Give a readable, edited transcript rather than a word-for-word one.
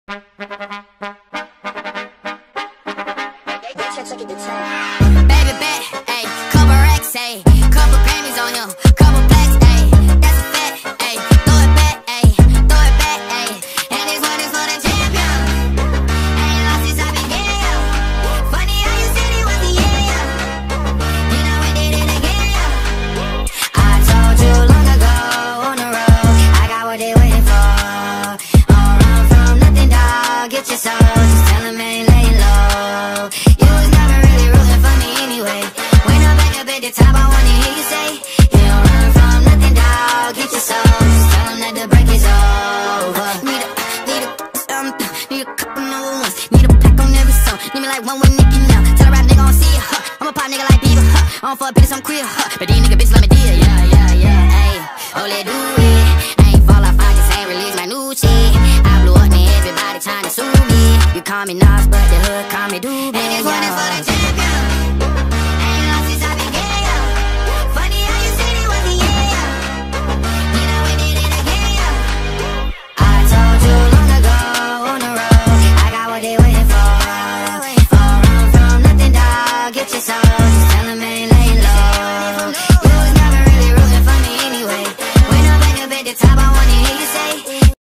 Baby bet, ayy, couple racks, ayy, couple Grammys on you, couple plaques, ayy, that's a fact, ayy, throw it back, ayy, throw it back, ayy, and this one is for the champion. Ain't lost since I began. Funny how you said it was the year. Then I went did it again. I told you long ago on the road, I got what they waiting for. Don't run from nothing, dog. Get your soul, just tell them ain't laying low. You was never really rooting for me anyway. When I'm back up at the top, I wanna hear you say, you don't run from nothing, dog. Get your soul, just tell them that the break is over. Need a couple number ones. Need a pack on every song. Need me like one with Nicki now. Tell a rap nigga I don't see ya, huh. I'm a pop nigga like Bieber, huh. I don't fuck bitches, I'm queer, huh. But these nigga bitches let me deal, yeah, ayy. Oh, let's do it. I ain't fall off, I just ain't release my new shit. I blew up, now everybody trying to sue me. You call me Nas, but the hood call me Doobie. And this one is for the champion. Ain't lost since I began. Funny how you said it was the year. Then I went did it again. I told you long ago on the road, I got what they waiting for. Don't run from nothing, dog. Get your soul, just tell them ain't